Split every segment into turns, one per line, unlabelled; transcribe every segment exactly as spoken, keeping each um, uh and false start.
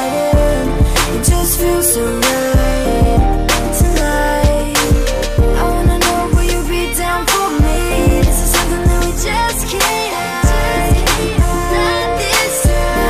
confiding. It just feels so right tonight. I wanna know, will you be down for me? This is something that we just can't hide. Not this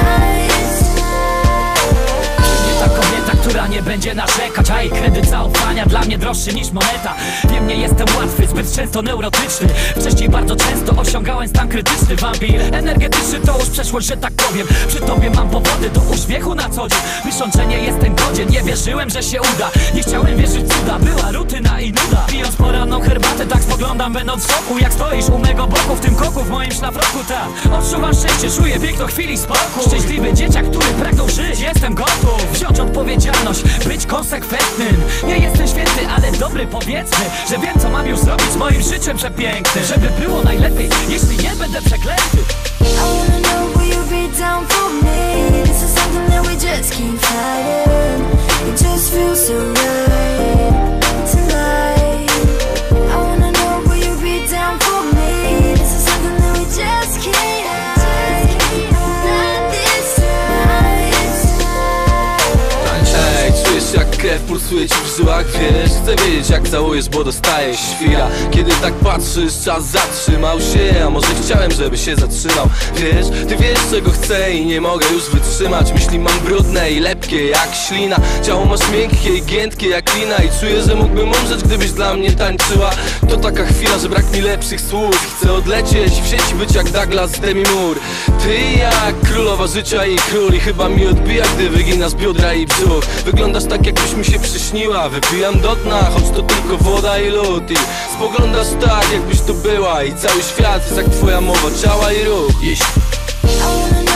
time.
Nie ta kobieta, która nie będzie narzekać, a jej kredyt zaufania dla mnie droższy niż moneta. Wiem, nie jestem łatwy, zbyt często neurotyczny. Wcześniej bardzo często osiągałem stan krytyczny. Wampir energetyczny to już przeszłość, że tak powiem. Przy tobie mam powody do uśmiechu na co dzień, myśląc, że nie jestem godzien. Nie wierzyłem, że się uda, nie chciałem wierzyć cuda. Była rutyna i nuda. Pijąc poranną herbatę, tak spoglądam będąc w szoku. Jak stoisz u mego boku, w tym koku, w moim szlafroku, tak. Odczuwam szczęście, czuję piękno chwili spokój. Szczęśliwy dzieciak, który pragnął żyć, jestem gotów wziąć odpowiedzialność, być konsekwentnym. Nie jestem święty, ale dobry, powiedzmy, że wiem, co mam już zrobić z moim życiem przepięknym, żeby było najlepiej, jeśli nie będę przeklęty.
I wanna know, will you be down for me? This is something that we just keep fighting. It just feels so right tonight. I wanna know, will you be down for me? This is something that we just can't hide. Not this time.
Ej, czujesz jak krew pulsuje ci w żyłach, wiesz? Chcę wiedzieć jak całujesz, bo dostajesz świra. Kiedy tak patrzysz, czas zatrzymał się. A może chciałem, żeby się zatrzymał. Wiesz, ty wiesz czego chcę i nie mogę już wytrzymać. Myśli mam brudne i lepkie jak ślina. Ciało masz miękkie i giętkie jak lina. I czuję, że mógłbym umrzeć, gdybyś dla mnie tańczyła. To taka chwila, że brak mi lepszych słów. Chcę odlecieć, w sieci być jak Douglas Demi Moore. Ty jak królowa życia i król. I chyba mi odbija, gdy wyginasz biodra i brzuch. Wyglądasz tak jakbyś mi się przyśniła. Wypijam do dna, choć to tylko woda i lód. I spoglądasz tak jakbyś tu była. I cały świat jest jak twoja mowa ciała i ruch. Jeśli
I wanna